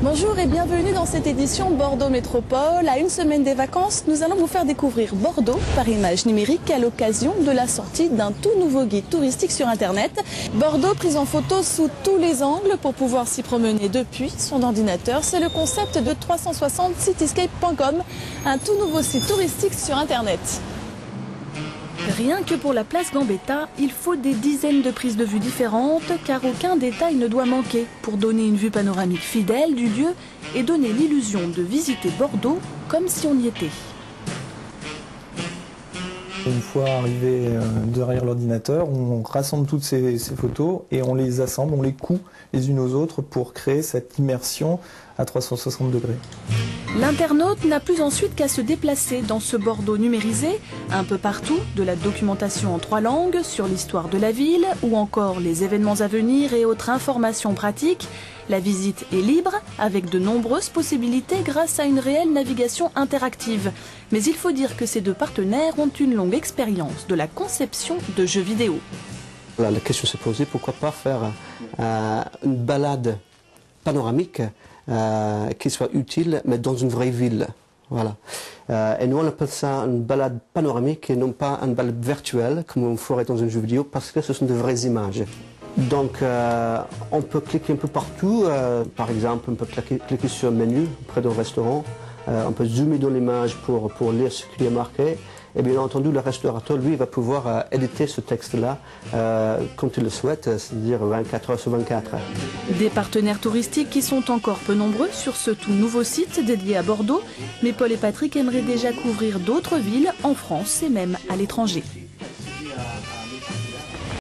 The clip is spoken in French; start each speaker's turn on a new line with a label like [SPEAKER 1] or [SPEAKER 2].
[SPEAKER 1] Bonjour et bienvenue dans cette édition Bordeaux Métropole. À une semaine des vacances, nous allons vous faire découvrir Bordeaux par image numérique à l'occasion de la sortie d'un tout nouveau guide touristique sur Internet. Bordeaux prise en photo sous tous les angles pour pouvoir s'y promener depuis son ordinateur. C'est le concept de 360cityscape.com, un tout nouveau site touristique sur Internet. Rien que pour la place Gambetta, il faut des dizaines de prises de vue différentes car aucun détail ne doit manquer pour donner une vue panoramique fidèle du lieu et donner l'illusion de visiter Bordeaux comme si on y était.
[SPEAKER 2] Une fois arrivé derrière l'ordinateur, on rassemble toutes ces photos et on les assemble, on les coud les unes aux autres pour créer cette immersion à 360 degrés.
[SPEAKER 1] L'internaute n'a plus ensuite qu'à se déplacer dans ce Bordeaux numérisé, un peu partout, de la documentation en 3 langues sur l'histoire de la ville ou encore les événements à venir et autres informations pratiques. La visite est libre avec de nombreuses possibilités grâce à une réelle navigation interactive. Mais il faut dire que ces deux partenaires ont une longue expérience de la conception de jeux vidéo.
[SPEAKER 3] La question s'est posée, pourquoi pas faire une balade panoramique qui soit utile, mais dans une vraie ville. Voilà. Et nous, on appelle ça une balade panoramique et non pas une balade virtuelle, comme on ferait dans un jeu vidéo, parce que ce sont de vraies images. Donc, on peut cliquer un peu partout. Par exemple, on peut cliquer sur un menu près d'un restaurant. On peut zoomer dans l'image pour lire ce qui est marqué. Et bien entendu, le restaurateur, lui, va pouvoir éditer ce texte-là quand il le souhaite, c'est-à-dire 24 heures sur 24.
[SPEAKER 1] Des partenaires touristiques qui sont encore peu nombreux sur ce tout nouveau site dédié à Bordeaux. Mais Paul et Patrick aimeraient déjà couvrir d'autres villes en France et même à l'étranger.